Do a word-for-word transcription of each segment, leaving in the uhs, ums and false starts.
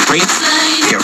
Green. Here.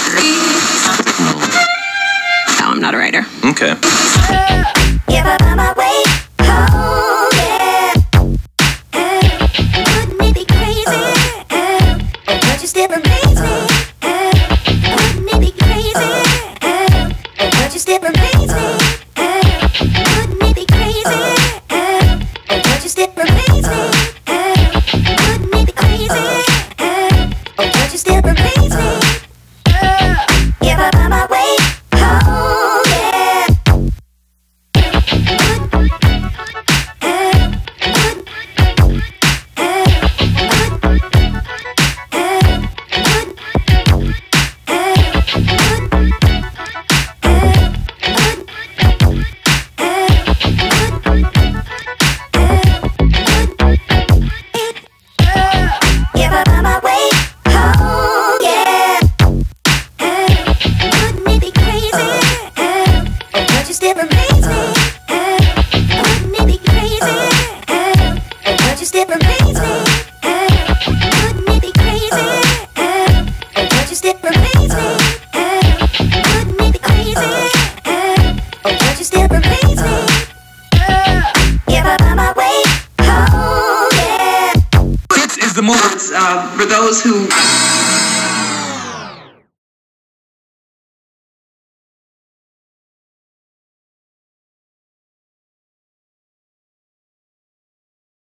No, I'm not a writer. Okay. If I find my way home, yeah. Wouldn't it be crazy? But you still amaze me. Wouldn't it be crazy? But you still amaze me. Wouldn't it be crazy? But you still amaze me. Wouldn't it be crazy? But you still amaze me. If I find my way home, yeah. If I find my way home, yeah. Wouldn't it be crazy? But you still amaze me. Wouldn't it be crazy? But you still amaze me. Wouldn't it be crazy? But you still amaze me. Wouldn't it be crazy? But you still amaze me. If I find my way home, yeah. This is the movement uh, for those who